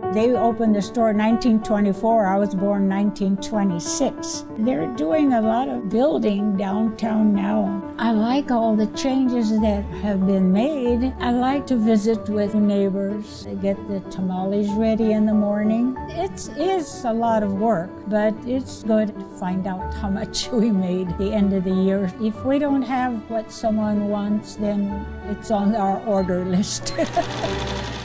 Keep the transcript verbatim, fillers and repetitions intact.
They opened the store in nineteen twenty-four. I was born in nineteen twenty-six. They're doing a lot of building downtown now. I like all the changes that have been made. I like to visit with neighbors. I get the tamales ready in the morning. It is a lot of work, but it's good to find out how much we made at the end of the year. If we don't have what someone wants, then it's on our order list.